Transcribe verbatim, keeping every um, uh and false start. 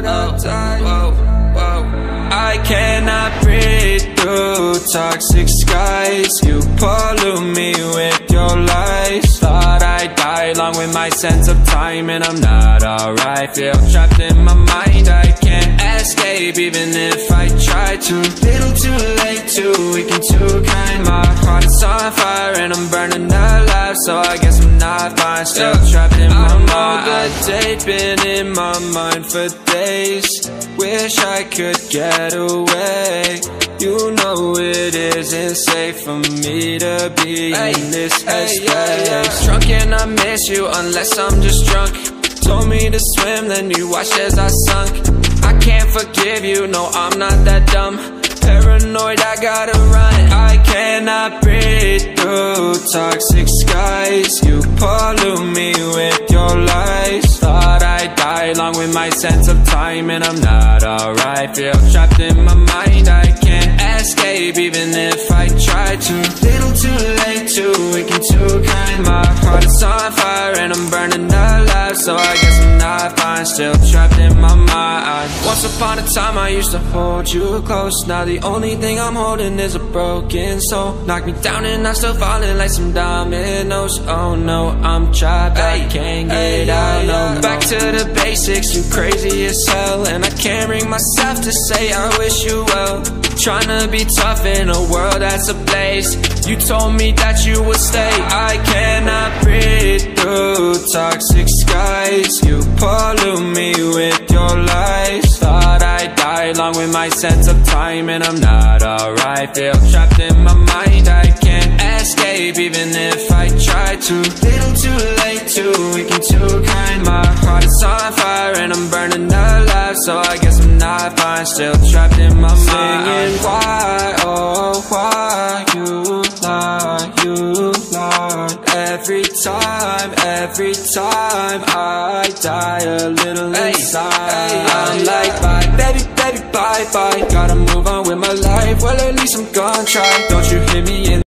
I die. Whoa, whoa. I cannot breathe through toxic skies. You pollute me with your lies. Thought I'd die along with my sense of time, and I'm not alright. Feel trapped in my mind, I can't escape even if I try to. Little too late, too weak and too kind. My heart is on fire and I'm burning alive, so I guess I'm not fine. Still yeah. trapped in my mind. I know the date been in my mind for days. Wish I could get away. You know it isn't safe for me to be hey, in this headspace. Hey, yeah, yeah. Drunk and I miss you unless I'm just drunk. Told me to swim, then you watched as I sunk. I can't forgive you, no I'm not that dumb. Paranoid, I gotta run. I cannot breathe through toxic skies. You pollute me with your lies. Thought I'd die along with my sense of time, and I'm not alright. Feel trapped in my mind, I can't escape even if I try to. Little too late, too weak and too kind. My heart is on fire and I'm burning alive, so I guess I'm not fine. Still trapped in my mind. Once upon a time I used to hold you close. Now the only thing I'm holding is a broken soul. Knock me down and I'm still falling like some dominoes. Oh no, I'm trapped, I can't get out, no. Back to the basics, you crazy as hell, and I can't bring myself to say I wish you well. Tryna be tough in a world that's ablaze. You told me that you would stay. I cannot breathe through toxic skies. You pollute me with your lies. Thought I'd die along with my sense of time, and I'm not alright. Feel trapped in my mind, I can't escape even if I try to. Little too late, too weak and too kind. My heart is on fire and I'm burning alive, so I guess I'm not fine. Still trapped in my mind. Singing why, oh why you lie, you lie. Every time, every time I die a little inside. Hey, hey, I'm like bye, baby, baby, bye, bye. Gotta move on with my life, well at least I'm gonna try. Don't you hear me in